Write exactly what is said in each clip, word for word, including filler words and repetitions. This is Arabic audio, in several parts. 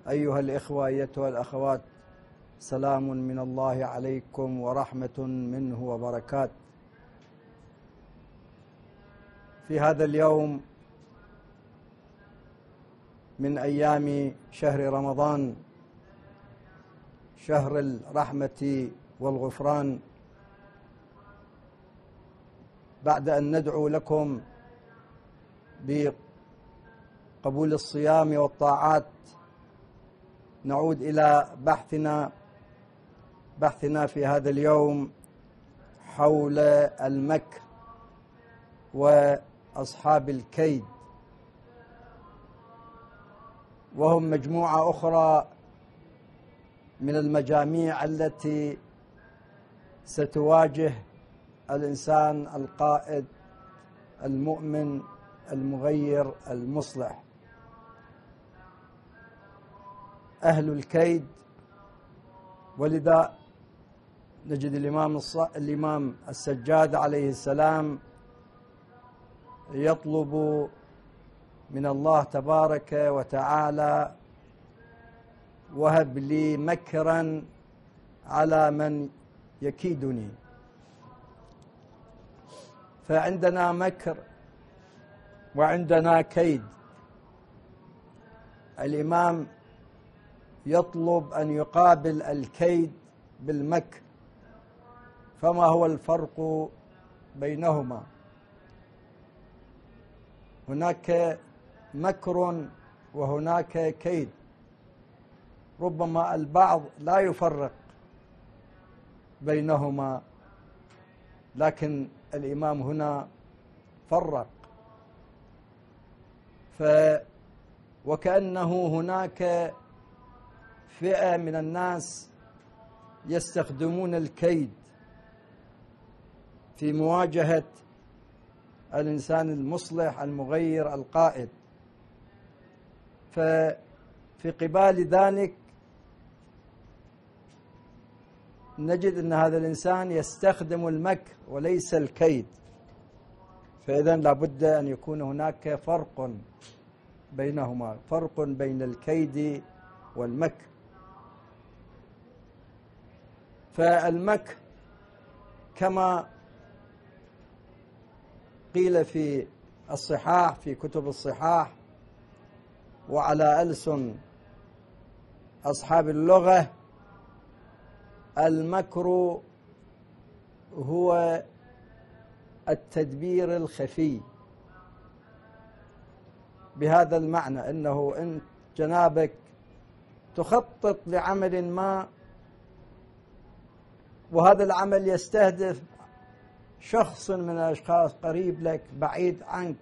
أيها الإخوة أيتها الأخوات، سلام من الله عليكم ورحمة منه وبركات. في هذا اليوم من أيام شهر رمضان، شهر الرحمة والغفران، بعد أن ندعو لكم بقبول الصيام والطاعات، نعود إلى بحثنا بحثنا في هذا اليوم حول المكر وأصحاب الكيد، وهم مجموعة أخرى من المجاميع التي ستواجه الإنسان القائد المؤمن المغير المصلح. أهل الكيد، ولذا نجد الإمام الص... الإمام السجاد عليه السلام يطلب من الله تبارك وتعالى: وهب لي مكرا على من يكيدني. فعندنا مكر وعندنا كيد. الإمام يطلب أن يقابل الكيد بالمكر، فما هو الفرق بينهما؟ هناك مكر وهناك كيد. ربما البعض لا يفرق بينهما، لكن الإمام هنا فرق. ف وكأنه هناك فئة من الناس يستخدمون الكيد في مواجهة الإنسان المصلح المغير القائد. ففي قبال ذلك نجد أن هذا الإنسان يستخدم المكر وليس الكيد. فإذن لابد أن يكون هناك فرق بينهما، فرق بين الكيد والمكر. فالمكر كما قيل في الصحاح، في كتب الصحاح وعلى ألسن أصحاب اللغة، المكر هو التدبير الخفي، بهذا المعنى أنه أنت جنابك تخطط لعمل ما، وهذا العمل يستهدف شخص من الأشخاص قريب لك بعيد عنك،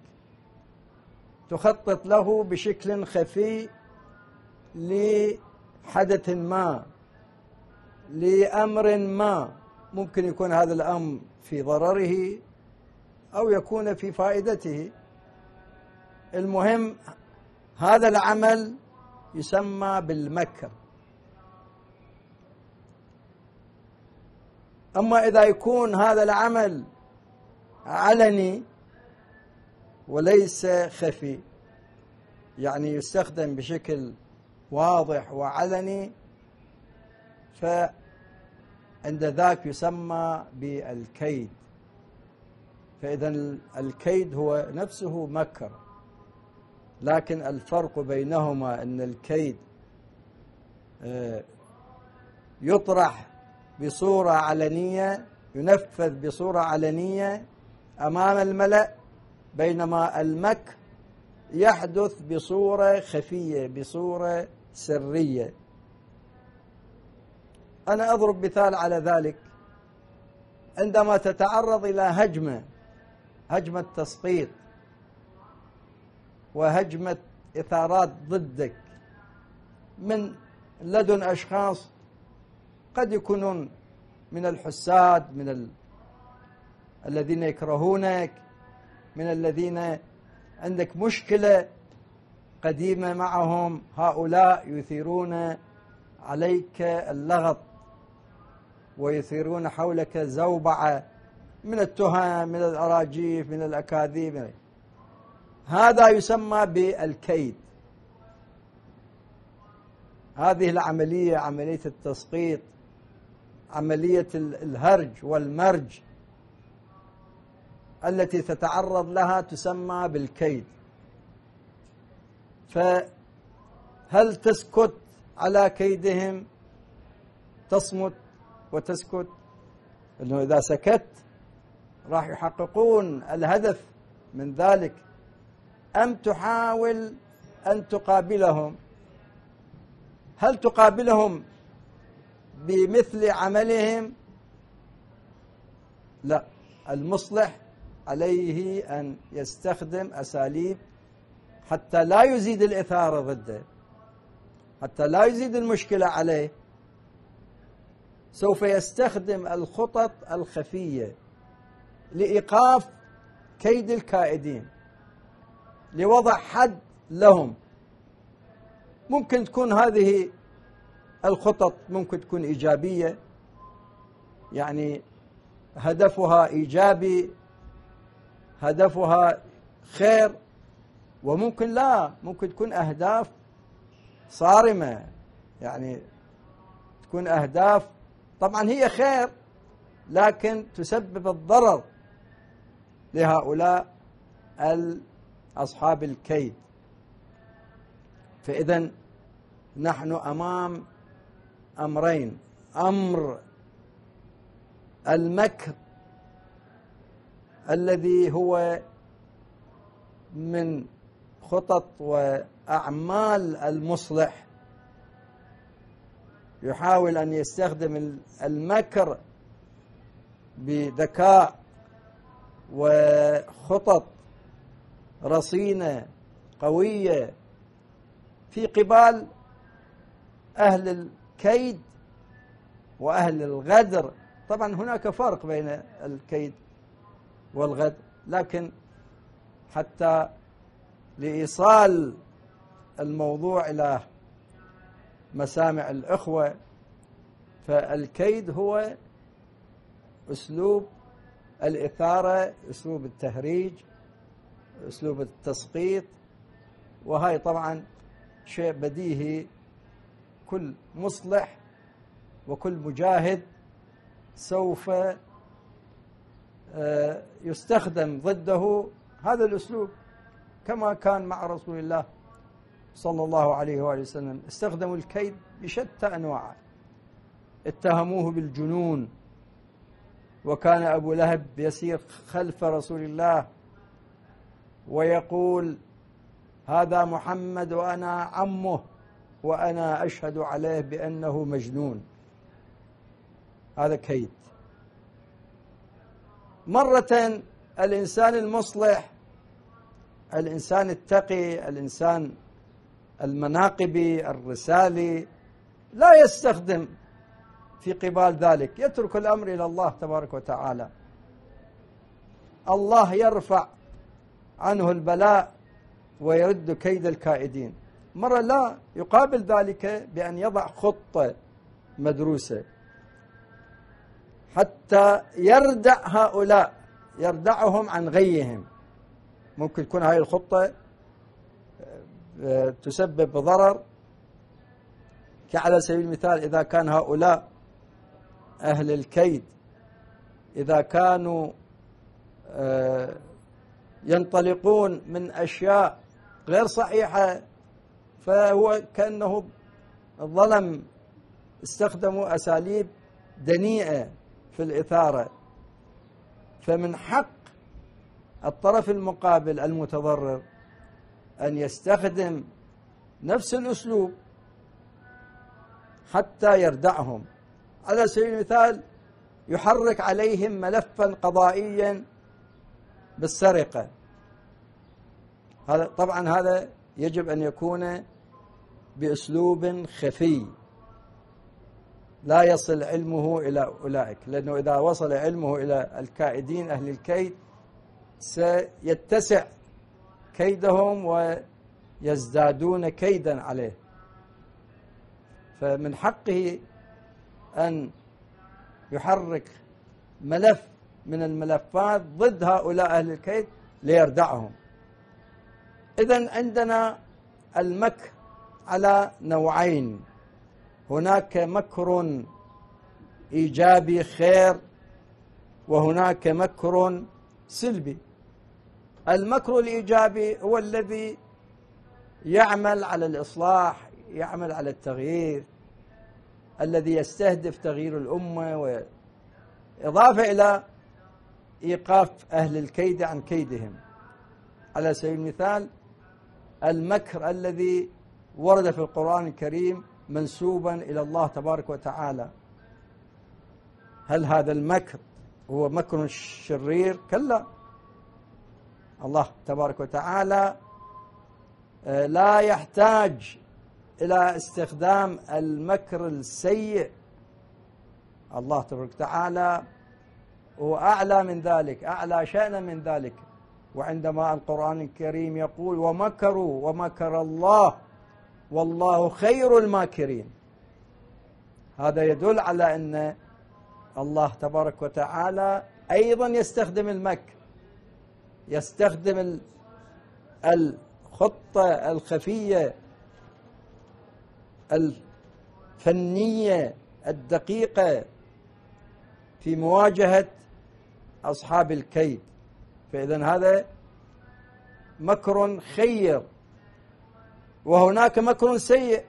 تخطط له بشكل خفي لحدث ما، لأمر ما، ممكن يكون هذا الأمر في ضرره أو يكون في فائدته. المهم هذا العمل يسمى بالمكر. أما إذا يكون هذا العمل علني وليس خفي، يعني يستخدم بشكل واضح وعلني، فعند ذاك يسمى بالكيد. فإذا الكيد هو نفسه مكر، لكن الفرق بينهما أن الكيد يطرح بصورة علنية، ينفذ بصورة علنية أمام الملأ، بينما المكر يحدث بصورة خفية، بصورة سرية. أنا أضرب مثال على ذلك. عندما تتعرض إلى هجمة هجمة تسقيط وهجمة إثارات ضدك من لدن أشخاص قد يكونون من الحساد، من ال... الذين يكرهونك، من الذين عندك مشكلة قديمة معهم، هؤلاء يثيرون عليك اللغط ويثيرون حولك زوبعة من التهم، من الأراجيف، من الأكاذيب. هذا يسمى بالكيد. هذه العملية، عملية التسقيط، عملية الهرج والمرج التي تتعرض لها تسمى بالكيد. فهل تسكت على كيدهم؟ تصمت وتسكت؟ إنه إذا سكت راح يحققون الهدف من ذلك، أم تحاول أن تقابلهم؟ هل تقابلهم بمثل عملهم؟ لا، المصلح عليه أن يستخدم أساليب حتى لا يزيد الإثارة ضده، حتى لا يزيد المشكلة عليه. سوف يستخدم الخطط الخفية لإيقاف كيد الكائدين، لوضع حد لهم. ممكن تكون هذه الخطط ممكن تكون إيجابية، يعني هدفها إيجابي، هدفها خير، وممكن لا، ممكن تكون أهداف صارمة، يعني تكون أهداف طبعا هي خير لكن تسبب الضرر لهؤلاء أصحاب الكيد. فإذا نحن أمام أمرين: أمر المكر الذي هو من خطط وأعمال المصلح، يحاول أن يستخدم المكر بذكاء وخطط رصينة قوية في قبال أهل الكيد وأهل الغدر. طبعا هناك فرق بين الكيد والغدر، لكن حتى لإيصال الموضوع إلى مسامع الأخوة، فالكيد هو أسلوب الإثارة، أسلوب التهريج، أسلوب التسقيط، وهاي طبعا شيء بديهي كل مصلح وكل مجاهد سوف يستخدم ضده هذا الأسلوب، كما كان مع رسول الله صلى الله عليه وآله وسلم. استخدموا الكيد بشتى أنواعه، اتهموه بالجنون، وكان أبو لهب يسير خلف رسول الله ويقول: هذا محمد وأنا عمه وأنا أشهد عليه بأنه مجنون. هذا كيد. مرة الإنسان المصلح، الإنسان التقي، الإنسان المناقبي الرسالي لا يستخدم في قبال ذلك، يترك الأمر إلى الله تبارك وتعالى. الله يرفع عنه البلاء ويرد كيد الكائدين. مرة لا، يقابل ذلك بأن يضع خطة مدروسة حتى يردع هؤلاء، يردعهم عن غيهم. ممكن تكون هذه الخطة تسبب ضرر، كعلى سبيل المثال إذا كان هؤلاء أهل الكيد إذا كانوا ينطلقون من أشياء غير صحيحة، فهو كأنه ظلم، استخدموا أساليب دنيئة في الإثارة. فمن حق الطرف المقابل المتضرر أن يستخدم نفس الأسلوب حتى يردعهم. على سبيل المثال يحرك عليهم ملفا قضائيا بالسرقة. هذا طبعا هذا يجب أن يكون بأسلوب خفي لا يصل علمه إلى أولئك، لأنه إذا وصل علمه إلى الكائدين أهل الكيد سيتسع كيدهم ويزدادون كيدا عليه. فمن حقه أن يحرك ملف من الملفات ضد هؤلاء أهل الكيد ليردعهم. إذن عندنا المكر على نوعين: هناك مكر إيجابي خير، وهناك مكر سلبي. المكر الإيجابي هو الذي يعمل على الإصلاح، يعمل على التغيير، الذي يستهدف تغيير الأمة، وإضافة إلى إيقاف أهل الكيد عن كيدهم. على سبيل المثال المكر الذي ورد في القرآن الكريم منسوبا إلى الله تبارك وتعالى، هل هذا المكر هو مكر شرير؟ كلا، الله تبارك وتعالى لا يحتاج إلى استخدام المكر السيء. الله تبارك وتعالى هو أعلى من ذلك، أعلى شأنا من ذلك. وعندما القرآن الكريم يقول ومكروا ومكر الله والله خير الماكرين، هذا يدل على أن الله تبارك وتعالى أيضا يستخدم المكر، يستخدم الخطة الخفية الفنية الدقيقة في مواجهة أصحاب الكيد. فإذن هذا مكر خير. وهناك مكر سيء.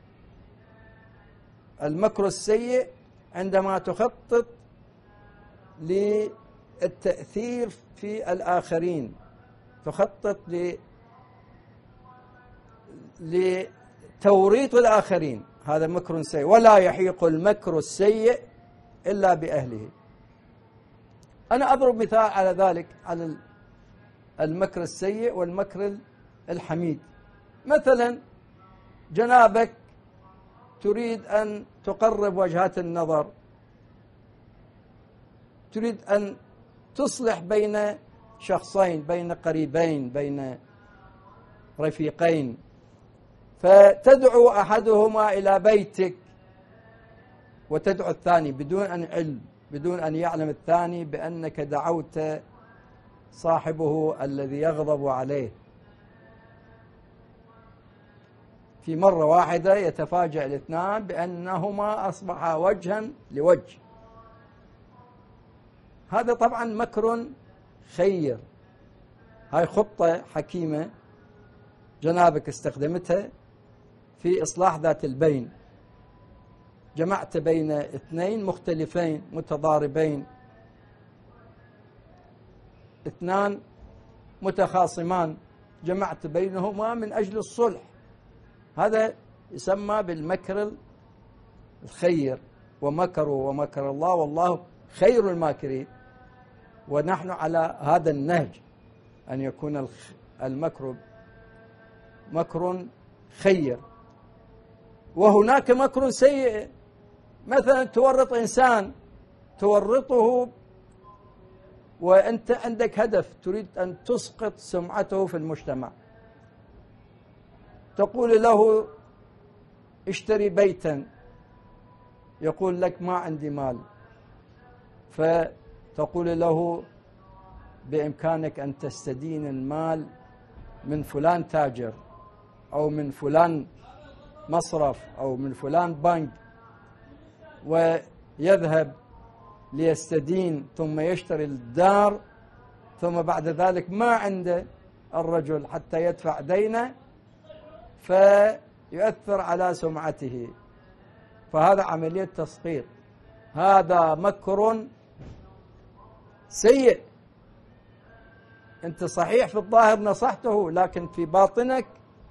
المكر السيء عندما تخطط للتأثير في الآخرين، تخطط لتوريط الآخرين، هذا مكر سيء. ولا يحيق المكر السيء إلا بأهله. أنا أضرب مثال على ذلك، على المكر السيء والمكر الحميد. مثلا جنابك تريد أن تقرب وجهات النظر، تريد أن تصلح بين شخصين، بين قريبين، بين رفيقين، فتدعو أحدهما إلى بيتك وتدعو الثاني بدون أن علم، بدون أن يعلم الثاني بأنك دعوت صاحبه الذي يغضب عليه. في مرة واحدة يتفاجأ الاثنان بأنهما أصبحا وجها لوجه. هذا طبعا مكر خير. هاي خطة حكيمة جنابك استخدمتها في إصلاح ذات البين. جمعت بين اثنين مختلفين متضاربين، اثنان متخاصمان، جمعت بينهما من أجل الصلح. هذا يسمى بالمكر الخير. ومكروا ومكر الله والله خير الماكرين. ونحن على هذا النهج، أن يكون المكر مكر خير. وهناك مكر سيء، مثلا تورط إنسان، تورطه وأنت عندك هدف، تريد أن تسقط سمعته في المجتمع. تقول له اشتري بيتا، يقول لك ما عندي مال، فتقول له بإمكانك أن تستدين المال من فلان تاجر، أو من فلان مصرف، أو من فلان بنك، ويذهب ليستدين ثم يشتري الدار، ثم بعد ذلك ما عنده الرجل حتى يدفع دينه، فيؤثر على سمعته. فهذا عملية تسقيط. هذا مكر سيء. أنت صحيح في الظاهر نصحته، لكن في باطنك،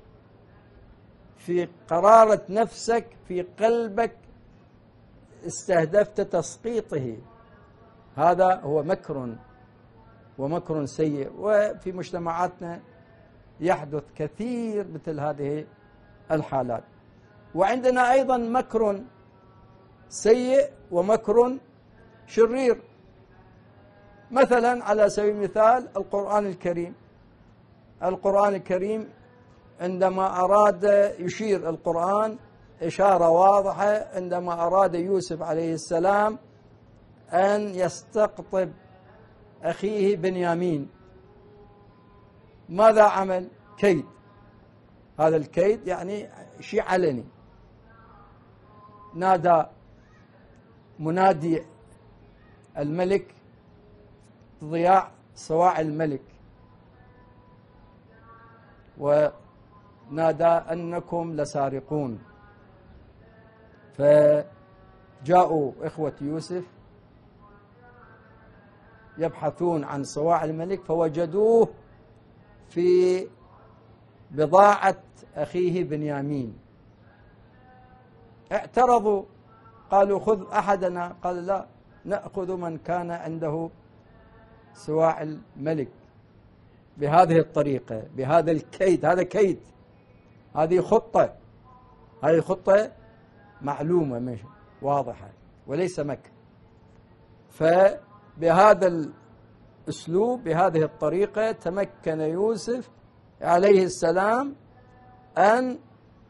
في قرارة نفسك، في قلبك استهدفت تسقيطه. هذا هو مكر ومكر سيء. وفي مجتمعاتنا يحدث كثير مثل هذه الحالات. وعندنا أيضا مكر سيء ومكر شرير. مثلا على سبيل المثال القرآن الكريم. القرآن الكريم عندما أراد يشير القرآن إشارة واضحة، عندما أراد يوسف عليه السلام أن يستقطب أخيه بنيامين، ماذا عمل؟ كيد. هذا الكيد يعني شيء علني. نادى منادي الملك ضياع صواع الملك ونادى أنكم لسارقون، فجاءوا إخوة يوسف يبحثون عن صواع الملك فوجدوه في بضاعة أخيه بنيامين. اعترضوا قالوا خذ أحدنا، قال لا، نأخذ من كان عنده صواع الملك بهذه الطريقة بهذا الكيد. هذا كيد، هذه خطة، هذه خطة معلومة مش واضحة وليس مكر. فبهذا الأسلوب بهذه الطريقة تمكن يوسف عليه السلام أن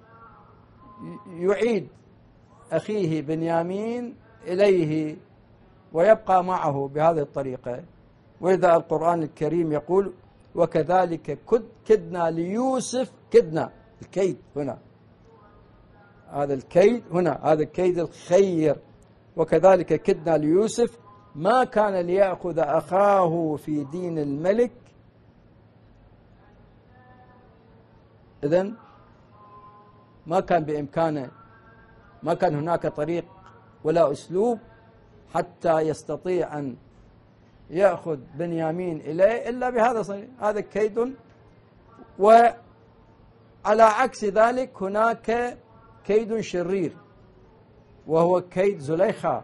يعيد أخيه بنيامين إليه ويبقى معه بهذه الطريقة. وإذا القرآن الكريم يقول وكذلك كدنا ليوسف، كدنا الكيد هنا، هذا الكيد هنا، هذا الكيد الخير. وكذلك كدنا ليوسف ما كان ليأخذ أخاه في دين الملك. إذن ما كان بإمكانه، ما كان هناك طريق ولا أسلوب حتى يستطيع أن يأخذ بنيامين إليه إلا بهذا الصنيع. هذا كيد. وعلى عكس ذلك هناك كيد شرير وهو كيد زليخة،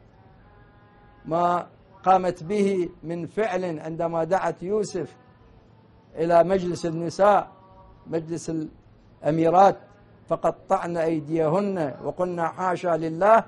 ما قامت به من فعل عندما دعت يوسف إلى مجلس النساء، مجلس الأميرات، فقطعن أيديهن وقلنا حاشا لله.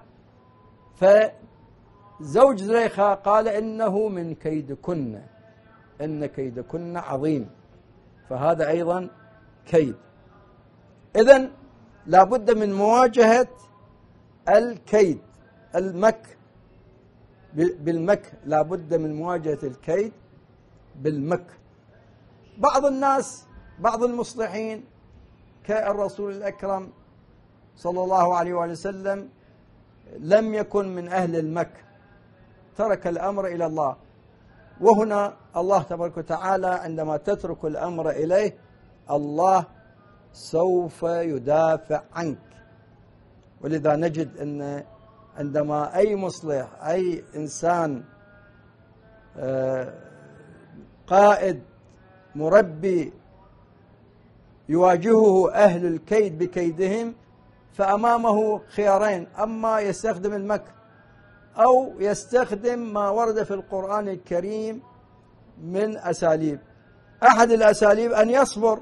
فزوج زليخة قال إنه من كيدكن، إن كيدكن عظيم، فهذا أيضا كيد. إذن لا بد من مواجهة الكيد، المكر بالمكر، لا بد من مواجهة الكيد بالمكر. بعض الناس، بعض المصلحين كالرسول الأكرم صلى الله عليه وسلم لم يكن من أهل المكر، ترك الأمر إلى الله. وهنا الله تبارك وتعالى عندما تترك الأمر إليه الله سوف يدافع عنك. ولذا نجد أن عندما أي مصلح، أي إنسان قائد مربي يواجهه أهل الكيد بكيدهم، فأمامه خيارين: أما يستخدم المكر أو يستخدم ما ورد في القرآن الكريم من أساليب. أحد الأساليب أن يصبر.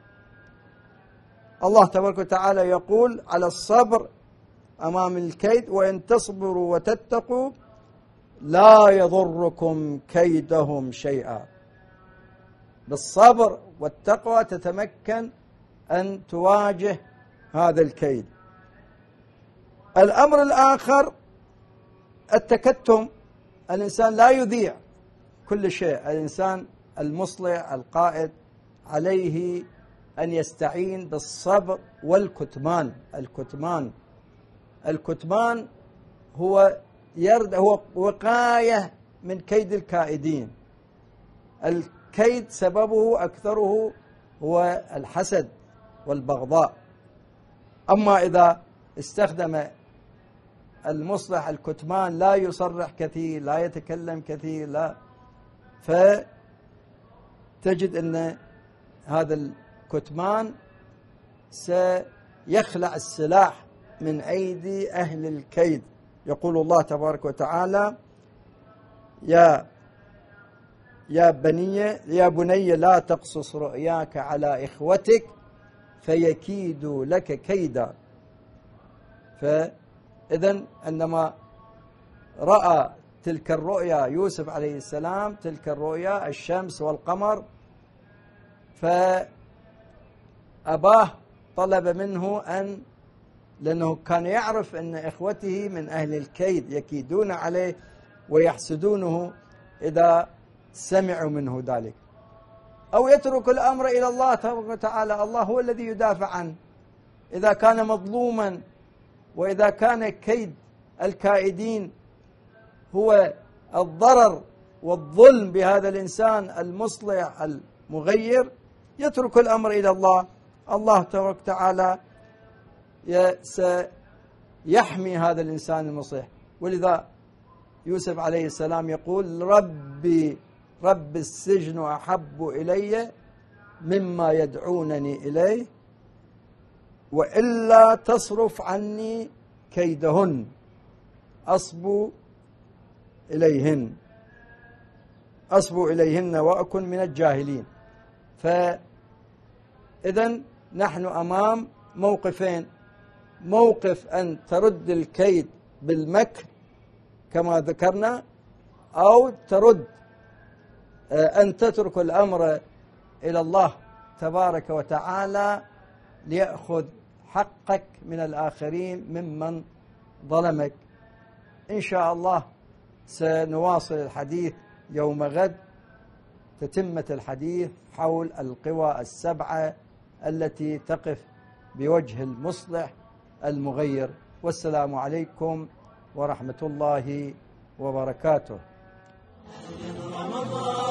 الله تبارك وتعالى يقول على الصبر أمام الكيد: وإن تصبروا وتتقوا لا يضركم كيدهم شيئا. بالصبر والتقوى تتمكن أن تواجه هذا الكيد. الأمر الآخر التكتم. الإنسان لا يذيع كل شيء. الإنسان المصلح القائد عليه أن يستعين بالصبر والكتمان. الكتمان الكتمان هو يرد هو وقاية من كيد الكائدين. الكيد سببه أكثره هو الحسد والبغضاء. أما إذا استخدم المصلح الكتمان، لا يصرح كثير، لا يتكلم كثير، لا، فتجد أن هذا الكتمان سيخلع السلاح من أيدي أهل الكيد. يقول الله تبارك وتعالى: يا يا بني يا بني لا تقصص رؤياك على إخوتك فيكيدوا لك كيدا. فإذن عندما رأى تلك الرؤيا يوسف عليه السلام، تلك الرؤيا الشمس والقمر، فأباه طلب منه أن، لأنه كان يعرف أن إخوته من أهل الكيد يكيدون عليه ويحسدونه إذا سمعوا منه ذلك، أو يترك الأمر إلى الله تبارك وتعالى. الله هو الذي يدافع عنه. إذا كان مظلوما وإذا كان كيد الكائدين هو الضرر والظلم بهذا الإنسان المصلح المغير، يترك الأمر إلى الله. الله تبارك وتعالى سيحمي هذا الإنسان المصلح. ولذا يوسف عليه السلام يقول: ربي رب السجن أحب إلي مما يدعونني إليه وإلا تصرف عني كيدهن أصبو إليهن أصبو إليهن وأكن من الجاهلين. فإذن نحن أمام موقفين: موقف أن ترد الكيد بالمكر كما ذكرنا، أو ترد أن تترك الأمر إلى الله تبارك وتعالى ليأخذ حقك من الآخرين ممن ظلمك. إن شاء الله سنواصل الحديث يوم غد، تتمة الحديث حول القوى السبعة التي تقف بوجه المصلح المغير. والسلام عليكم ورحمة الله وبركاته.